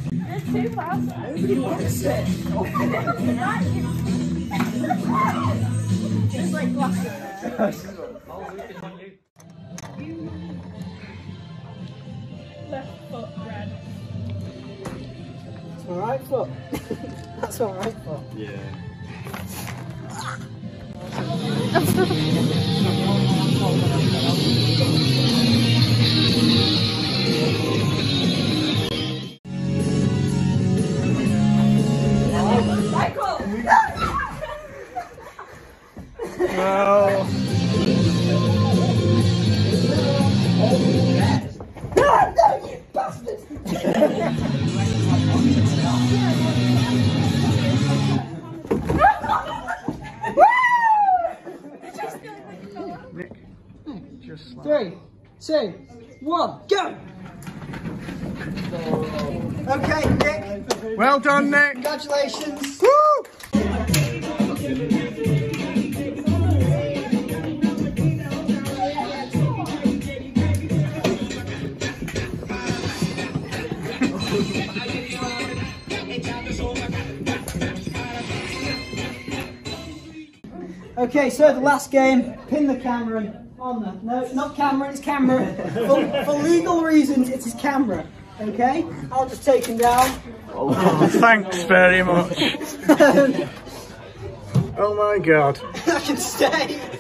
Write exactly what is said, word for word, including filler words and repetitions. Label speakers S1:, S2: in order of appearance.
S1: It's too fast.
S2: Nobody wants it.
S1: Just like glass in there. Left foot red.
S2: That's my right foot. That's my right foot.
S3: Yeah.
S2: No. No, no, you bastard!
S3: Nick, just slap.
S2: Three, two, one, go! Okay, Nick.
S3: Well done, Nick.
S2: Congratulations.
S3: Woo!
S2: Okay, so the last game, pin the Cameron on there. No, not Cameron, it's Cameron. For, for legal reasons, it's his camera. Okay, I'll just take him down.
S3: Oh, thanks very much. Oh my God.
S2: I can stay.